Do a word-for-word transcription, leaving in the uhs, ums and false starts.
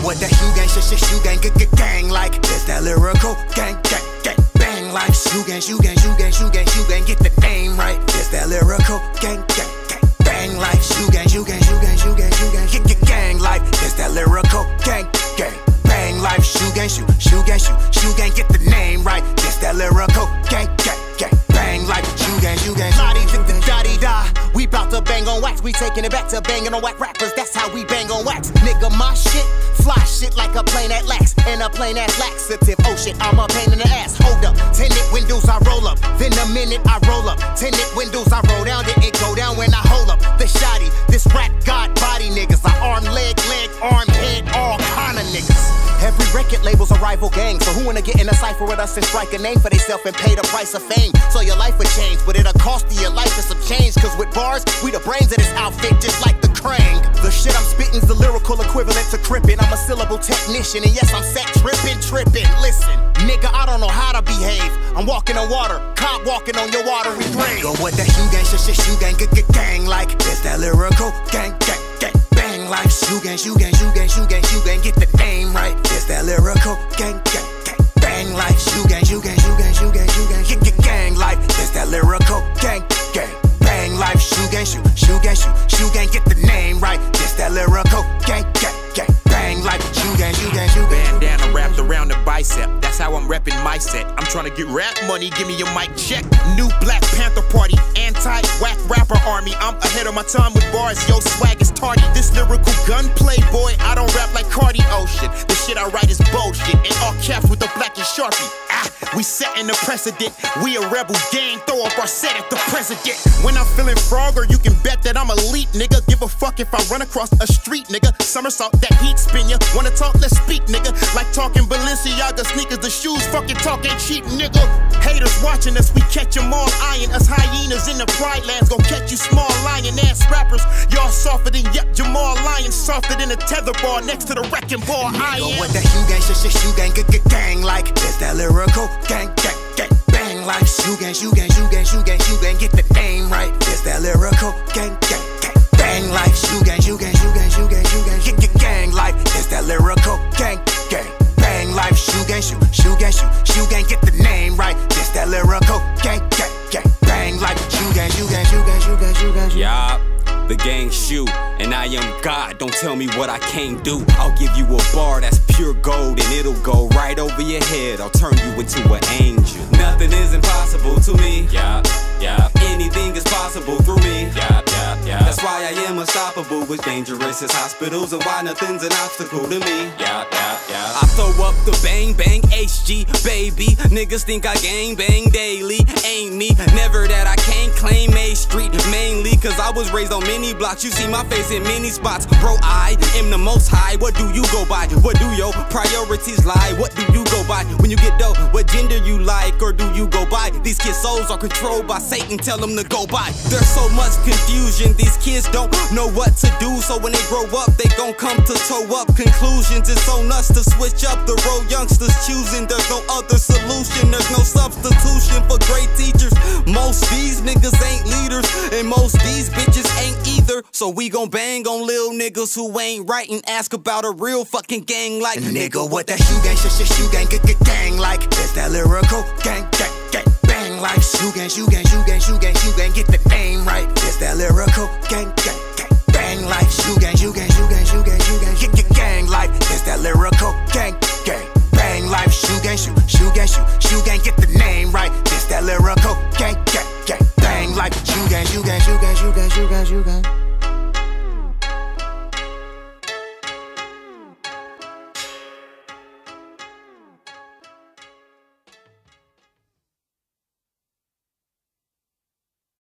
what that shoe gang, shit, shit, shoe gang, g g gang like. It's that lyrical gang, gang, gang, bang like. Shoe gang, shoe gang, shoe gang, shoe gang, shoe gang, get the name right. It's that lyrical gang, gang, gang, bang like. Shoe gang, shoe gang, shoe gang, shoe gang, shoe gang, get the gang like. It's that lyrical gang, gang, bang like. Shoe gang, shoe, shoe gang, shoe, shoe gang, get the name right. It's that lyrical gang, gang, gang, bang like. Shoe gang, shoe gang, body to the daddy da. We bout to bang on wax, we taking it back to banging on whack rappers. That's how we bang on wax, nigga. My shit, fly shit like a plane that lacks, and a plane that's laxative. Oh shit, I'm a pain in the ass. Hold up, tinted windows I roll up. Then the minute I roll up, tinted windows I roll down. Then it go down when I hold up. The shotty, this rap god body niggas. I arm, leg, leg, arm, head, all kind of niggas. Every record label's a rival gang, so who wanna get in a cipher with us and strike a name for theyself and pay the price of fame? So your life will change, but it'll cost you your life and some change. Cause with bars, we the brains of this outfit, just like the Krang. The shit I'm spitting's the lyrical equivalent to crippin'. I'm a syllable technician, and yes, I'm set trippin', trippin'. Listen, nigga, I don't know how to behave. I'm walking on water, cop walking on your watery grave. Go what that shoe gang, shit, shit, shoe gang, g g gang like. It's that lyrical gang, gang, gang, bang like. Shoe gang, shoe gang, shoe gang, shoe gang, shoe gang, get the name right. It's that lyrical gang, gang, gang, bang like. Shoe gang, shoe gang, shoe gang, shoe gang, shoe gang, get the gang like. It's that lyrical gang, gang, bang like. Shoe gang, shoe, shoe gang, shoe, shoe gang, get the name right. It's that lyrical gang, gang, gang, bang like. Shoe gang, shoe gang, shoe gang. Bandana wrapped around the bicep, that's how I'm repping my set. I'm trying to get rap money, give me your mic check. New Black Panther Party, anti-whack rapper army. I'm ahead of my time with bars, yo swag is tardy. This lyrical gunplay, boy, I don't rap like Cardi. Oh shit, the shit I write is bullshit. In all caps with the black and Sharpie. Ah, we setting the precedent. We a rebel gang, throw up our set at the president. When I'm feeling frogger, you can bet that I'm elite, nigga. Give a fuck if I run across a street, nigga. Somersault, that heat spin ya. Wanna talk, let's speak, nigga. Like talking Balenciaga sneakers, the shoes fucking talk ain't cheap, nigga. Haters watching us, we catch them all eyeing us. Hyenas in the pride lands, gon' catch you small lion ass rappers. Y'all softer than yep, Jamal Lion, softer than a tether bar next to the wrecking ball. I am. What that shoe gang, shit, shit, shoe gang, g g gang like. It's that lyrical gang, gang, gang, bang like. Shoe gang, shoe gang, shoe gang, shoe gang, shoe gang, get the name right. It's that lyrical gang, gang, gang, bang like. Shoe gang, shoe gang, shoe gang, shoe gang, shoe gang, get your gang like. It's that lyrical gang, gang, bang like. Shoe gang, shoe, shoe gang, shoe, shoe gang, get the name right. It's that lyrical gang, gang, gang, bang like. Shoe gang, shoe gang, shoe gang, shoe gang, shoe gang, shoe gang. Yeah. The gang shoe, and I am God. Don't tell me what I can't do. I'll give you a bar that's pure gold, and it'll go right over your head. I'll turn you into an angel. Nothing is impossible to me. Yeah, yeah. Anything is possible through me. Yeah, yeah, yeah. That's why I am unstoppable. As dangerous as hospitals, and why nothing's an obstacle to me. Yeah, yeah, yeah. I throw up the bang bang H G, baby. Niggas think I gang bang daily. Ain't me. Never that I can't claim A Street, mainly cause I was raised on many blocks. You see my face in many spots. Bro, I am the most high. What do you go by? What do your priorities lie? What do you go by? When you get dope, what gender you like? Or do you go by? These kids' souls are controlled by Satan. Tell them to go by. There's so much confusion. These kids don't know what to do. So when they grow up, they gon' come to toe up conclusions. It's on us to switch up the road. Youngsters choosing. There's no other solution. There's no substitution for great teachers. Most these niggas ain't leaders, and most these bitches ain't either. So we gon' bang on lil niggas who ain't right and ask about a real fucking gang like. Nigga, what that shoe gang, shit, shit, shoe gang, g g gang like. It's that lyrical gang, gang, gang, bang like. Shoe gang, shoe gang, shoe gang, shoe gang, shoe gang, get the name right. It's that lyrical gang, gang,